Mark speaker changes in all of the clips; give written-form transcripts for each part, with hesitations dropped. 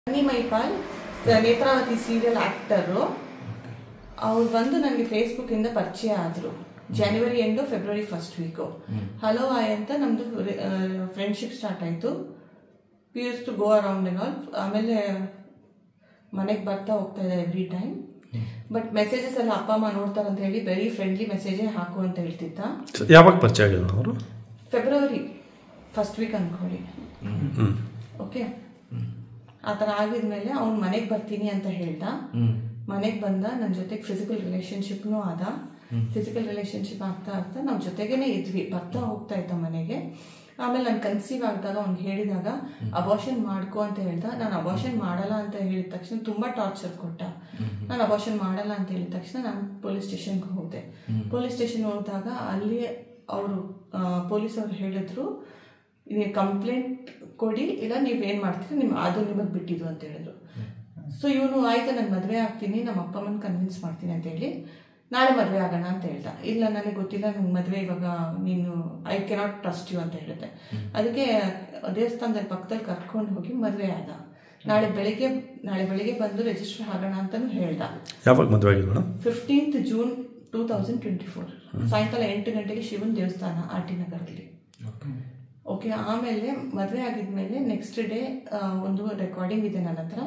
Speaker 1: ಸನ್ನಿ ಮೈಪಾಲ್ Netravathi serial actor. ಅವ್ರು ಬಂದು ನನಗೆ ಫೇಸ್ಬುಕ್ ಇಂದ ಪರಿಚಯ ಆದ್ರು. ಜನವರಿ ಎಂಡು ಫೆಬ್ರವರಿ ಫಸ್ಟ್ ವೀಕು ಹಲೋ ಆಯ್ ಅಂತ ನಮ್ದು ಫ್ರೆಂಡ್ಶಿಪ್ ಸ್ಟಾರ್ಟ್ ಆಯ್ತು. We use to go around and all. ಆಮೇಲೆ ಮನೆಗೆ ಬರ್ತಾ ಹೋಗ್ತಾ ಇದೆ ಎವ್ರಿ ಟೈಮ್. ಬಟ್ ಮೆಸೇಜಸ್ ಎಲ್ಲ ಅಪ್ಪ ಅಮ್ಮ ನೋಡ್ತಾರೆ ಅಂತ ಹೇಳಿ ವೆರಿ ಫ್ರೆಂಡ್ಲಿ ಮೆಸೇಜೇ ಹಾಕು ಅಂತ ಹೇಳ್ತಿದ್ದ.
Speaker 2: ಯಾವಾಗ ಪರಿಚಯ ಆಗಿದ್ರು ಅವರು?
Speaker 1: ಫೆಬ್ರವರಿ ಫಸ್ಟ್ ವೀಕ್ ಅನ್ಕೊಳ್ಳಿ. ಓಕೆ, ಆ ಥರ ಆಗಿದ್ಮೇಲೆ ಅವ್ನು ಮನೆಗೆ ಬರ್ತೀನಿ ಅಂತ ಹೇಳ್ದ. ಮನೆಗೆ ಬಂದ, ನನ್ನ ಜೊತೆಗೆ ಫಿಸಿಕಲ್ ರಿಲೇಶನ್ಶಿಪ್ನೂ ಆದ. ಫಿಸಿಕಲ್ ರಿಲೇಶನ್ಶಿಪ್ ಆಗ್ತಾ ಆಗ್ತಾ ನಾವು ಜೊತೆಗೇನೆ ಇದ್ವಿ. ಬರ್ತಾ ಹೋಗ್ತಾ ಇದ್ದ ಮನೆಗೆ. ಆಮೇಲೆ ನಾನು ಕನ್ಸೀವ್ ಆಗಿದಾಗ ಅವ್ನಿಗೆ ಹೇಳಿದಾಗ ಅಬಾರ್ಷನ್ ಮಾಡ್ಕೊ ಅಂತ ಹೇಳ್ದ. ನಾನು ಅಬಾರ್ಷನ್ ಮಾಡಲ್ಲ ಅಂತ ಹೇಳಿದ ತಕ್ಷಣ ತುಂಬ ಟಾರ್ಚರ್ ಕೊಟ್ಟ. ನಾನು ಅಬಾರ್ಷನ್ ಮಾಡಲ್ಲ ಅಂತ ಹೇಳಿದ ತಕ್ಷಣ ನಾನು ಪೊಲೀಸ್ ಸ್ಟೇಷನ್ಗೆ ಹೋದೆ. ಪೊಲೀಸ್ ಸ್ಟೇಷನ್ ಹೋದಾಗ ಅಲ್ಲಿ ಅವರು ಪೊಲೀಸವ್ರು ಹೇಳಿದ್ರು, ನೀವು ಕಂಪ್ಲೇಂಟ್ ಕೊಡಿ, ಇಲ್ಲ ನೀವೇನು ಮಾಡ್ತೀರಿ ಅದು ನಿಮಗೆ ಬಿಟ್ಟಿದ್ದು ಅಂತ ಹೇಳಿದ್ರು. ಸೊ ಇವನು ಆಯ್ತು, ನಾನು ಮದುವೆ ಆಗ್ತೀನಿ, ನಮ್ಮ ಅಪ್ಪ ಅಮ್ಮನ ಕನ್ವಿನ್ಸ್ ಮಾಡ್ತೀನಿ ಅಂತ ಹೇಳಿ ನಾಳೆ ಮದುವೆ ಆಗೋಣ ಅಂತ ಹೇಳ್ದ. ಇಲ್ಲ ನನಗೆ ಗೊತ್ತಿಲ್ಲ, ನಂಗೆ ಮದುವೆ ಇವಾಗ ನೀನು ಐ ಕೆನಾಟ್ ಟ್ರಸ್ಟ್ ಯು ಅಂತ ಹೇಳಿದೆ. ಅದಕ್ಕೆ ದೇವಸ್ಥಾನದಲ್ಲಿ ಪಕ್ಕದಲ್ಲಿ ಕರ್ಕೊಂಡು ಹೋಗಿ ಮದುವೆ ಆದ. ನಾಳೆ ಬೆಳಿಗ್ಗೆ ಬಂದು ರಿಜಿಸ್ಟರ್ ಆಗೋಣ ಅಂತಲೂ ಹೇಳ್ದ.
Speaker 2: ಯಾವಾಗ ಮದುವೆ ಆಗಿದ್ದು?
Speaker 1: 15th ಜೂನ್ 2024 ಸಾಯಂಕಾಲ 8 ಗಂಟೆಗೆ ಶಿವನ ದೇವಸ್ಥಾನ ಆರ್ ಟಿ ನಗರಲ್ಲಿ. ಓಕೆ, ಆಮೇಲೆ ಮದುವೆ ಆಗಿದ್ಮೇಲೆ ನೆಕ್ಸ್ಟ್ ಡೇ ಒಂದು ರೆಕಾರ್ಡಿಂಗ್ ಇದೆ ನನ್ನ ಹತ್ರ.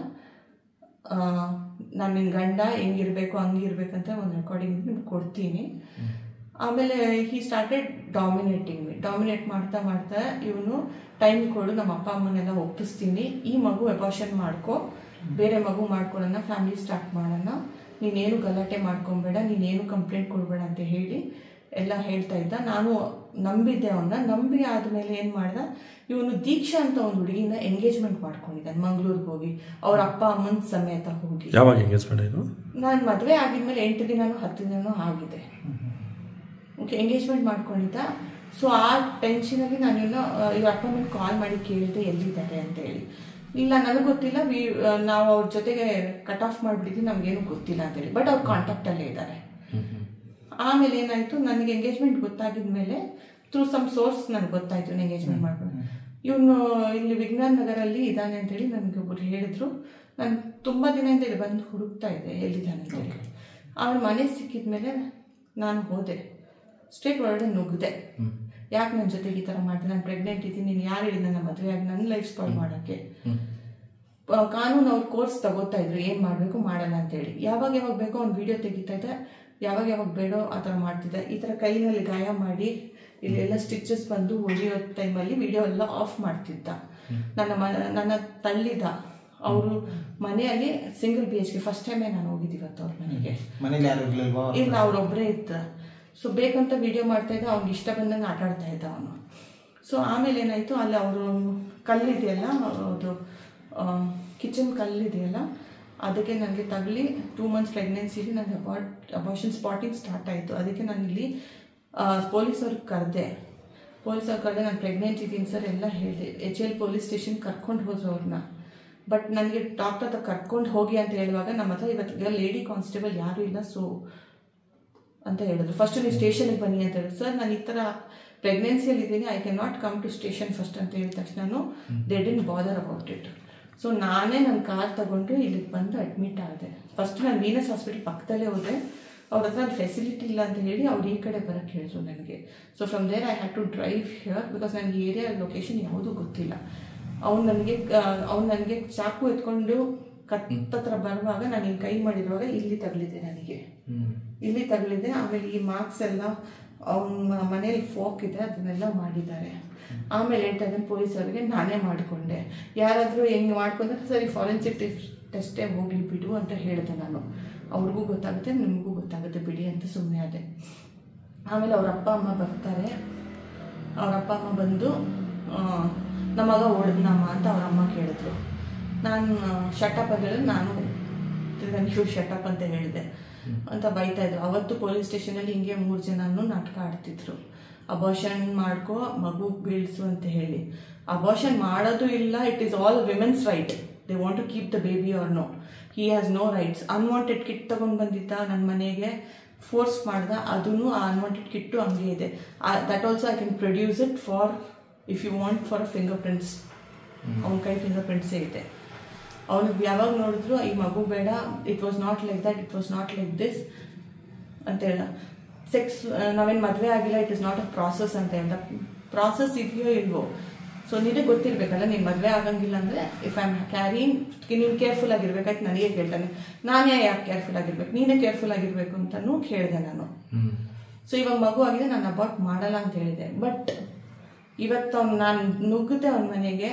Speaker 1: ನಾನು ನಿನ್ನ ಗಂಡ ಹೆಂಗಿರ್ಬೇಕು ಹಂಗಿರ್ಬೇಕಂತ ಒಂದು ರೆಕಾರ್ಡಿಂಗ್ ಇದೆ, ನಿಮ್ಗೆ ಕೊಡ್ತೀನಿ. ಆಮೇಲೆ ಹಿ ಸ್ಟಾರ್ಟೆಡ್ ಡಾಮಿನೇಟ್ ಮಾಡ್ತಾ ಮಾಡ್ತಾ ಇವನು ಟೈಮ್ ಕೊಡು, ನಮ್ಮ ಅಪ್ಪ ಅಮ್ಮನೆಲ್ಲ ಒಪ್ಪಿಸ್ತೀನಿ, ಈ ಮಗು ಅಬಾರ್ಷನ್ ಮಾಡ್ಕೊ, ಬೇರೆ ಮಗು ಮಾಡ್ಕೊಳ್ಳೋಣ, ಫ್ಯಾಮಿಲಿ ಸ್ಟಾರ್ಟ್ ಮಾಡೋಣ, ನೀನೇನು ಗಲಾಟೆ ಮಾಡ್ಕೊಬೇಡ, ನೀನೇನು ಕಂಪ್ಲೇಂಟ್ ಕೊಡಬೇಡ ಅಂತ ಹೇಳಿ ಎಲ್ಲ ಹೇಳ್ತಾ ಇದ್ದ. ನಾನು ನಂಬಿದ್ದೆ ಅವನ್ನ. ನಂಬಿ ಆದಮೇಲೆ ಏನು ಮಾಡ್ದ, ಇವನು ದೀಕ್ಷಾ ಅಂತ ಒಂದು ಹುಡುಗಿನ ಎಂಗೇಜ್ಮೆಂಟ್ ಮಾಡ್ಕೊಂಡಿದ್ದಾನೆ ಮಂಗ್ಳೂರ್ಗೆ ಹೋಗಿ, ಅವ್ರ ಅಪ್ಪ ಅಮ್ಮನ ಸಮೇತ ಹೋಗಿ.
Speaker 2: ಯಾವಾಗ ಎಂಗೇಜ್ಮೆಂಟ್ ಆಯಿತು?
Speaker 1: ನಾನು ಮದುವೆ ಆಗಿದ್ಮೇಲೆ 8 ದಿನನೂ 10 ದಿನನೂ ಆಗಿದೆ. Okay, engagement ಮಾಡ್ಕೊಂಡಿದ್ದ. ಸೊ ಆ ಟೆನ್ಷನಲ್ಲಿ ನಾನು ಇವ್ರ ಅಪ್ಪ ಅಮ್ಮನ ಕಾಲ್ ಮಾಡಿ ಕೇಳಿದೆ ಎಲ್ಲಿದ್ದಾರೆ ಅಂತ ಹೇಳಿ. ಇಲ್ಲ ನನಗೆ ಗೊತ್ತಿಲ್ಲ, ನಾವು ಅವ್ರ ಜೊತೆಗೆ ಕಟ್ ಆಫ್ ಮಾಡಿಬಿಟ್ಟಿದ್ವಿ, ನಮಗೇನು ಗೊತ್ತಿಲ್ಲ ಅಂತೇಳಿ. ಬಟ್ ಅವ್ರ ಕಾಂಟ್ಯಾಕ್ಟಲ್ಲೇ ಇದ್ದಾರೆ. ಆಮೇಲೆ ಏನಾಯಿತು, ನನಗೆ ಎಂಗೇಜ್ಮೆಂಟ್ ಗೊತ್ತಾಗಿದ ಮೇಲೆ ಥ್ರೂ ಸಮ್ ಸೋರ್ಸ್ ನನಗೆ ಗೊತ್ತಾಯಿತು ಎಂಗೇಜ್ಮೆಂಟ್ ಮಾಡ್ಕೊಂಡು. ಇವನು ಇಲ್ಲಿ ವಿಜ್ಞಾನ ನಗರಲ್ಲಿ ಇದ್ದಾನೆ ಅಂತೇಳಿ ನನಗೆ ಒಬ್ಬರು ಹೇಳಿದ್ರು. ನಾನು ತುಂಬ ದಿನದಿಂದ ಇಲ್ಲಿ ಬಂದು ಹುಡುಕ್ತಾ ಇದ್ದೆ ಎಲ್ಲಿದ್ದಾನೆ ಅಂತೇಳಿ. ಆಮೇಲೆ ಮನೆ ಸಿಕ್ಕಿದ ಮೇಲೆ ನಾನು ಹೋದೆ, ಸ್ಟ್ರೇಟ್ ಒಳಗಡೆ ನುಗ್ಗಿದೆ. ಯಾಕೆ ನನ್ನ ಜೊತೆಗೆ ಈ ಥರ ಮಾಡಿದೆ, ನಾನು ಪ್ರೆಗ್ನೆಂಟ್ ಇದ್ದೀನಿ, ನೀನು ಯಾರು ಹೇಳಿದ ನನ್ನ ಮದುವೆ ಆಗಿ ನನ್ನ ಲೈಫ್ ಸ್ಪಾಯ್ಲ್ ಮಾಡೋಕ್ಕೆ. ಕಾನೂನು ಅವ್ರು ಕೋರ್ಸ್ ತಗೋತಾ ಇದ್ರು, ಏನು ಮಾಡಬೇಕು ಮಾಡಲ್ಲ ಅಂತೇಳಿ. ಯಾವಾಗ ಬೇಕೋ ಅವ್ನು ವಿಡಿಯೋ ತೆಗಿತಾ ಇದ್ದೆ, ಯಾವಾಗ ಬೇಡೋ ಆ ಥರ ಮಾಡ್ತಿದ್ದೆ. ಈ ಥರ ಕೈನಲ್ಲಿ ಗಾಯ ಮಾಡಿ ಇಲ್ಲೆಲ್ಲ ಸ್ಟಿಚಸ್ ಬಂದು ಹೊಡೆಯೋ ಟೈಮಲ್ಲಿ ವಿಡಿಯೋ ಎಲ್ಲ ಆಫ್ ಮಾಡ್ತಿದ್ದ. ನನ್ನ ತಳ್ಳಿದ. ಅವರು ಮನೆಯಲ್ಲಿ ಸಿಂಗಲ್ BHK ಫಸ್ಟ್ ಟೈಮೇ ನಾನು ಹೋಗಿದ್ದೀವತ್ತು ಅವ್ರ ಮನೆಗೆ. ಇಲ್ಲ, ಅವ್ರೊಬ್ಬರೇ ಇದ್ದ. ಸೊ ಬೇಕಂತ ವಿಡಿಯೋ ಮಾಡ್ತಾ ಇದ್ದ, ಅವ್ನಿಗೆ ಇಷ್ಟ ಬಂದಂಗೆ ಆಟ ಆಡ್ತಾ ಇದ್ದ ಅವನು. ಸೊ ಆಮೇಲೆ ಏನಾಯಿತು, ಅಲ್ಲಿ ಅವರು ಕಲ್ಲಿದೆಯಲ್ಲ, ಅದು ಕಿಚನ್ ಕಲ್ಲಿದೆಯಲ್ಲ, ಅದಕ್ಕೆ ನನಗೆ ತಗಲಿ 2 months ಪ್ರೆಗ್ನೆನ್ಸಿಲಿ ನನಗೆ ಅಬಾರ್ಷನ್ ಸ್ಪಾಟಿಂಗ್ ಸ್ಟಾರ್ಟ್ ಆಯಿತು. ಅದಕ್ಕೆ ನಾನು ಇಲ್ಲಿ ಪೊಲೀಸವ್ರಿಗೆ ಕರೆದೆ. ನಾನು ಪ್ರೆಗ್ನೆಂಟ್ ಇದ್ದೀನಿ ಸರ್ ಎಲ್ಲ ಹೇಳಿದೆ. HL ಪೊಲೀಸ್ ಸ್ಟೇಷನ್ ಕರ್ಕೊಂಡು ಹೋದ್ರು ಅವ್ರನ್ನ. ಬಟ್ ನನಗೆ ಡಾಕ್ಟರ್ ಹತ್ರ ಕರ್ಕೊಂಡು ಹೋಗಿ ಅಂತ ಹೇಳುವಾಗ ನಮ್ಮ ಹತ್ರ ಇವತ್ತು ಲೇಡಿ ಕಾನ್ಸ್ಟೇಬಲ್ ಯಾರೂ ಇಲ್ಲ ಸೊ ಅಂತ ಹೇಳಿದ್ರು. ಫಸ್ಟ್ ನೀವು ಸ್ಟೇಷನ್ಗೆ ಬನ್ನಿ ಅಂತ ಹೇಳಿದ್ರು. ಸರ್ ನಾನು ಈ ಥರ ಪ್ರೆಗ್ನೆನ್ಸಿಯಲ್ಲಿದ್ದೀನಿ, I can not come to station first ಅಂತ ಹೇಳಿದ ತಕ್ಷಣ they didn't bother about it. So ನಾನೇ ನನ್ನ ಕಾರ್ ತಗೊಂಡು ಇಲ್ಲಿಗೆ ಬಂದು ಅಡ್ಮಿಟ್ ಆದೆ. ಫಸ್ಟ್ ನಾನು ವೀನಸ್ ಹಾಸ್ಪಿಟಲ್ ಪಕ್ಕದಲ್ಲೇ ಹೋದೆ. ಅವ್ರ ಹತ್ರ ಅಲ್ಲಿ ಫೆಸಿಲಿಟಿ ಇಲ್ಲ ಅಂತ ಹೇಳಿ ಅವ್ರು ಈ ಕಡೆ ಬರೋಕ್ಕೆ ಹೇಳಿದ್ರು ನನಗೆ. So from there I had to drive here because ನನಗೆ ಏರಿಯಾ ಲೊಕೇಶನ್ ಯಾವುದೂ ಗೊತ್ತಿಲ್ಲ. ಅವ್ನು ನನಗೆ ಚಾಕು ಎತ್ಕೊಂಡು ಕತ್ತತ್ರ ಬರುವಾಗ ನಾನು ಹಿಂಗೆ ಕೈ ಮಾಡಿರುವಾಗ ಇಲ್ಲಿ ತಗಲಿದೆ ನನಗೆ. ಆಮೇಲೆ ಈ ಮಾರ್ಕ್ಸ್ ಎಲ್ಲ ಅವನ ಮನೇಲಿ ಫೋಕ್ ಇದೆ, ಅದನ್ನೆಲ್ಲ ಮಾಡಿದ್ದಾರೆ. ಆಮೇಲೆ ಹೇಳ್ತಾ ಇದ್ದಾನೆ ಪೊಲೀಸರಿಗೆ, ನಾನೇ ಮಾಡಿಕೊಂಡೆ. ಯಾರಾದರೂ ಹೆಂಗೆ ಮಾಡ್ಕೊಂಡ್ರೆ ಸರಿ ಫಾರೆನ್ಸಿಕ್ ಟೆಸ್ಟೇ ಹೋಗಲಿ ಬಿಡು ಅಂತ ಹೇಳಿದೆ ನಾನು. ಅವ್ರಿಗೂ ಗೊತ್ತಾಗುತ್ತೆ, ನಿಮಗೂ ಗೊತ್ತಾಗುತ್ತೆ ಬಿಡಿ ಅಂತ ಸುಮ್ಮನೆ ಅದೇ. ಆಮೇಲೆ ಅವ್ರ ಅಪ್ಪ ಅಮ್ಮ ಬರ್ತಾರೆ. ಅವ್ರ ಅಪ್ಪ ಅಮ್ಮ ಬಂದು ನಮ್ಮ ಮಗ ಹೊಡೆದ್ನಮ್ಮ ಅಂತ ಅವ್ರ ಅಮ್ಮ ಕೇಳಿದ್ರು. ನಾನು ಶಟಪ್ ಅಂತ ಹೇಳಿದ್ರೆ ನಾನು ತಿರ್ಗಾ ನೀವು ಶಟಪ್ ಅಂತ ಹೇಳಿದೆ ಅಂತ ಬೈತಾಯಿದ್ರು. ಅವತ್ತು ಪೊಲೀಸ್ ಸ್ಟೇಷನಲ್ಲಿ ಹಿಂಗೆ 3 ಜನನೂ ನಾಟಕ ಆಡ್ತಿದ್ರು. ಅಬಾರ್ಷನ್ ಮಾಡ್ಕೋ, ಮಗು ಬೀಳ್ಸು ಅಂತ ಹೇಳಿ. ಅಬಾರ್ಷನ್ ಮಾಡೋದು ಇಲ್ಲ, it is all women's right. They want to keep the baby or no, he has no rights. Unwanted kit ತೊಗೊಂಡು ಬಂದಿದ್ದ ನನ್ನ ಮನೆಗೆ, ಫೋರ್ಸ್ ಮಾಡ್ದ, ಅದೂ ಆ ಅನ್ವಾಂಟೆಡ್ ಕಿಟ್ಟು ಹಂಗೆ ಇದೆ. That also I can produce it for if you want for finger prints. ಅವನ ಕೈ ಫಿಂಗರ್ ಪ್ರಿಂಟ್ಸೇ ಇದೆ. ಅವನಿಗೆ ಯಾವಾಗ ನೋಡಿದ್ರು ಈ ಮಗು ಬೇಡ, it was not like that, it was not like this ಅಂತ ಹೇಳ. ಸೆಕ್ಸ್ ನಾವೇನು ಮದುವೆ ಆಗಿಲ್ಲ, it is not a process ಅಂತ ಹೇಳ್ದ. ಪ್ರಾಸೆಸ್ ಇದೆಯೋ ಇಲ್ವೋ, ಸೊ ನಿನಗೆ ಗೊತ್ತಿರಬೇಕಲ್ಲ, ನೀನು ಮದುವೆ ಆಗಂಗಿಲ್ಲ ಅಂದರೆ ಇಫ್ ಐ ಆಮ್ ಕ್ಯಾರಿಂಗ್, ನೀನು ಕೇರ್ಫುಲ್ ಆಗಿರ್ಬೇಕಾಯ್ತು ನನಗೆ ಕೇಳ್ತಾನೆ. ನಾನೇ ಯಾಕೆ ಕೇರ್ಫುಲ್ ಆಗಿರ್ಬೇಕು, ನೀನೇ ಕೇರ್ಫುಲ್ ಆಗಿರ್ಬೇಕು ಅಂತಲೂ ಕೇಳಿದೆ ನಾನು. ಸೊ ಇವಾಗ ಮಗು ಆಗಿದೆ, ನಾನು ಅಬಾರ್ಟ್ ಮಾಡಲ್ಲ ಅಂತ ಹೇಳಿದೆ. ಬಟ್ ಇವತ್ತು ನಾನು ನುಗ್ಗುತ್ತೆ ಅವನ ಮನೆಗೆ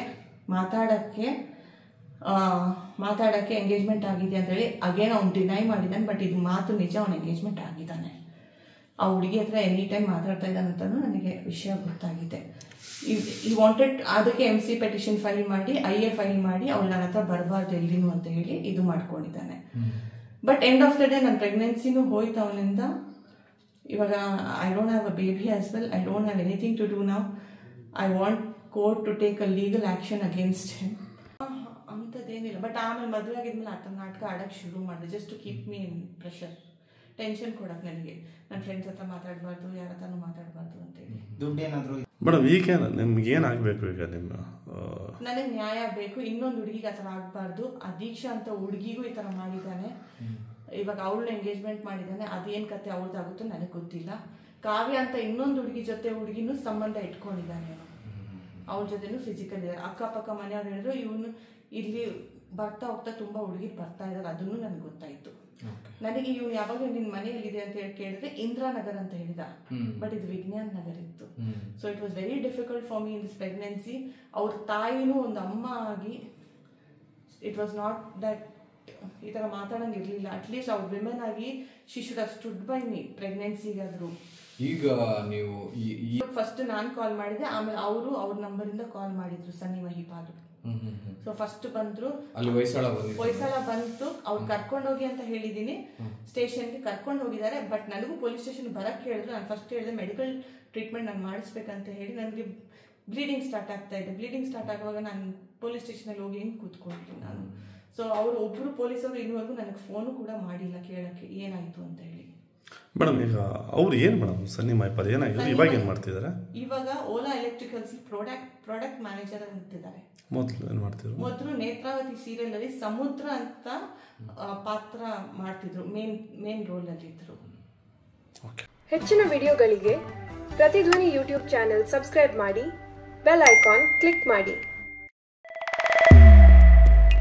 Speaker 1: ಮಾತಾಡೋಕ್ಕೆ ಎಂಗೇಜ್ಮೆಂಟ್ ಆಗಿದೆ ಅಂತೇಳಿ ಅಗೇನ್ ಅವ್ನು ಡಿನೈ ಮಾಡಿದ್ದಾನೆ. ಬಟ್ ಇದು ಮಾತು ನಿಜ, ಅವ್ನು ಎಂಗೇಜ್ಮೆಂಟ್ ಆಗಿದ್ದಾನೆ. ಆ ಹುಡುಗಿ ಹತ್ರ ಎನಿ ಟೈಮ್ ಮಾತಾಡ್ತಾ ಇದ್ದಾನಂತಲೂ ನನಗೆ ವಿಷಯ ಗೊತ್ತಾಗಿದೆ. ಈ ವಾಂಟೆಡ್ ಅದಕ್ಕೆ MC ಪೆಟಿಷನ್ ಫೈಲ್ ಮಾಡಿ, IA ಫೈಲ್ ಮಾಡಿ ಅವಳು ನನ್ನ ಹತ್ರ ಬರಬಾರ್ದು ಎಲ್ಲಿನೂ ಅಂತ ಹೇಳಿ ಇದು ಮಾಡ್ಕೊಂಡಿದ್ದಾನೆ. But end of the day ನನ್ನ ಪ್ರೆಗ್ನೆನ್ಸಿನೂ ಹೋಯ್ತು ಅವನಿಂದ. ಇವಾಗ I don't have a baby as well, I don't have anything to do now. I want court to take a legal action against him. ಅಂಥದ್ದೇನಿಲ್ಲ. ಬಟ್ ಆಮೇಲೆ ಮದುವೆ ಆಗಿದ್ಮೇಲೆ ನಾಟಕ ಆಡೋಕ್ಕೆ ಶುರು ಮಾಡಿದೆ, just to keep me in pressure, tension ಕೊಡೋಕೆ ನನಗೆ. ನನ್ನ ಫ್ರೆಂಡ್ಸ್ ಹತ್ರ ಮಾತಾಡಬಾರ್ದು, ಯಾರ ಹತ್ರನೂ ಮಾತಾಡಬಾರ್ದು ಅಂತೇಳಿ.
Speaker 3: ದುಡ್ಡೇನಾದರೂ
Speaker 2: ಮೇಡಮ್ ಈಗ ನಿಮ್ಗೆ ಏನಾಗಬೇಕು? ಈಗ ನಿಮ್ಮ
Speaker 1: ನನಗೆ ನ್ಯಾಯ ಬೇಕು. ಇನ್ನೊಂದು ಹುಡುಗಿಗೆ ಆ ಥರ ಆಗಬಾರ್ದು. ಆ ದೀಕ್ಷಾ ಅಂತ ಹುಡುಗಿಗೂ ಈ ಥರ ಮಾಡಿದ್ದಾನೆ. ಇವಾಗ ಅವಳನ್ನ ಎಂಗೇಜ್ಮೆಂಟ್ ಮಾಡಿದ್ದಾನೆ. ಅದೇನು ಕತೆ ಅವ್ರದ್ದಾಗುತ್ತೋ ನನಗೆ ಗೊತ್ತಿಲ್ಲ. ಕಾವ್ಯ ಅಂತ ಇನ್ನೊಂದು ಹುಡುಗಿನೂ ಸಂಬಂಧ ಇಟ್ಕೊಂಡಿದ್ದಾನೆ. ಅವ್ರ ಜೊತೆನೂ ಫಿಸಿಕಲ್ ಇದ್ದಾರೆ. ಅಕ್ಕಪಕ್ಕ ಮನೆಯವ್ರು ಹೇಳಿದ್ರು ಇವನು ಇಲ್ಲಿ ಬರ್ತಾ ಹೋಗ್ತಾ ತುಂಬ ಹುಡುಗಿರು ಬರ್ತಾ ಇದ್ದಾರೆ, ಅದನ್ನು ನನಗೆ ಗೊತ್ತಾಯಿತು. ನನಗೆ ಇವನು ಯಾವಾಗ ನಿನ್ನ ಮನೆಯಲ್ಲಿದೆ ಅಂತ ಹೇಳಿ ಕೇಳಿದ್ರೆ ಇಂದಿರಾನಗರ್ ಅಂತ ಹೇಳಿದ. ಬಟ್ ಇದು ವಿಜ್ಞಾನ್ ನಗರ್ ಇತ್ತು. So it was very difficult for me in this pregnancy. ಅವ್ರ ತಾಯಿನೂ ಒಂದು ಅಮ್ಮ ಆಗಿ ಇಟ್ ವಾಸ್ ನಾಟ್ ದಟ್ ಈ ಥರ ಮಾತಾಡೋಂಗಿರಲಿಲ್ಲ. ಅಟ್ಲೀಸ್ಟ್ ಅವ್ರ ವಿಮೆನ್ ಆಗಿ she should have stood by me ಪ್ರೆಗ್ನೆನ್ಸಿಗಾದ್ರು.
Speaker 3: ಈಗ ನೀವು
Speaker 1: ಫಸ್ಟ್ ನಾನು ಕಾಲ್ ಮಾಡಿದೆ, ಆಮೇಲೆ ಅವ್ರ ನಂಬರಿಂದ ಕಾಲ್ ಮಾಡಿದ್ರು ಸನ್ನಿ ಮಹಿಪಾಲು. ಸೊ ಫಸ್ಟ್ ಬಂದ್ರು,
Speaker 3: ಅಲ್ಲಿ
Speaker 1: ಹೊಯ್ಸಳ ಬಂತು. ಅವ್ರು ಕರ್ಕೊಂಡೋಗಿ ಅಂತ ಹೇಳಿದೀನಿ, ಸ್ಟೇಷನ್ಗೆ ಕರ್ಕೊಂಡು ಹೋಗಿದ್ದಾರೆ. ಬಟ್ ನನಗೂ ಪೊಲೀಸ್ ಸ್ಟೇಷನ್ ಬರಕ್ಕೆ ಹೇಳಿದ್ರು. ನಾನು ಫಸ್ಟ್ ಹೇಳಿದೆ ಮೆಡಿಕಲ್ ಟ್ರೀಟ್ಮೆಂಟ್ ನಾನು ಮಾಡಿಸ್ಬೇಕಂತ ಹೇಳಿ. ನನಗೆ ಬ್ಲೀಡಿಂಗ್ ಸ್ಟಾರ್ಟ್ ಆಗ್ತಾ ಇದೆ. ಬ್ಲೀಡಿಂಗ್ ಸ್ಟಾರ್ಟ್ ಆಗುವಾಗ ನಾನು ಪೊಲೀಸ್ ಸ್ಟೇಷನಲ್ಲಿ ಹೋಗಿ ಹಿಂಗೆ ಕೂತ್ಕೊಳ್ತೀನಿ ನಾನು. ಸೊ ಅವರು ಒಬ್ಬರು ಪೊಲೀಸವರು ಇನ್ನುವರೆಗೂ ನನಗೆ ಫೋನು ಕೂಡ ಮಾಡಿಲ್ಲ ಕೇಳೋಕ್ಕೆ ಏನಾಯಿತು ಅಂತ ಹೇಳಿ.
Speaker 2: ಮೇಡಮ್ ಈಗ ಅವ್ರು ಏನು ಮೇಡಮ್ ಸನ್ನಿ ಮಹಿಪಾಲ್ ಏನಾಗಿದೆ? ಇವಾಗ ಏನು ಮಾಡ್ತಿದ್ದಾರೆ?
Speaker 1: ಇವಾಗ ಓಲಾ ಎಲೆಕ್ಟ್ರಿಕಲ್ಸ್ ಪ್ರಾಡಕ್ಟ್ ಮ್ಯಾನೇಜರ್ ಅಂತಿದ್ದಾರೆ.
Speaker 2: ಮೊದಲು ಏನು ಮಾಡ್ತಿದ್ರು?
Speaker 1: ಮೊದಲು ನೇತ್ರಾವತಿ ಸೀರಿಯಲ್ ಅಲ್ಲಿ ಸಮುದ್ರ ಅಂತ ಪಾತ್ರ ಮಾಡ್ತಿದ್ರು, ಮೇನ್ ರೋಲ್ ಅಲ್ಲಿ ಇದ್ರು.
Speaker 4: ಹೆಚ್ಚಿನ ವಿಡಿಯೋಗಳಿಗೆ ಪ್ರತಿಧ್ವನಿ ಯೂಟ್ಯೂಬ್ ಚಾನೆಲ್ ಸಬ್ಸ್ಕ್ರೈಬ್ ಮಾಡಿ, ಬೆಲ್ ಐಕಾನ್ ಕ್ಲಿಕ್ ಮಾಡಿ.